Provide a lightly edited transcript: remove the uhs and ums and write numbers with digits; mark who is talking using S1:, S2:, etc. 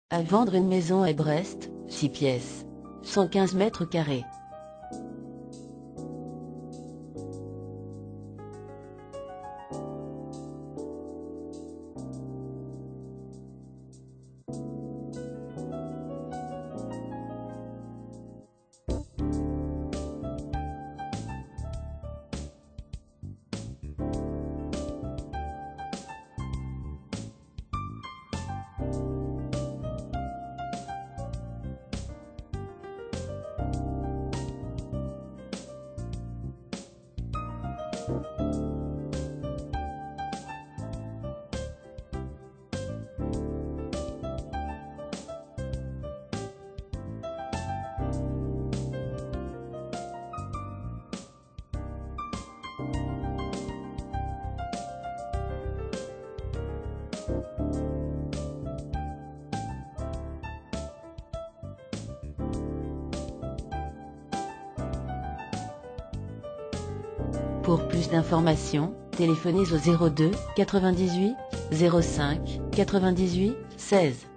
S1: À vendre une maison à Brest, 6 pièces, 115 mètres carrés. Pour plus d'informations, téléphonez au 02 98 05 98 16.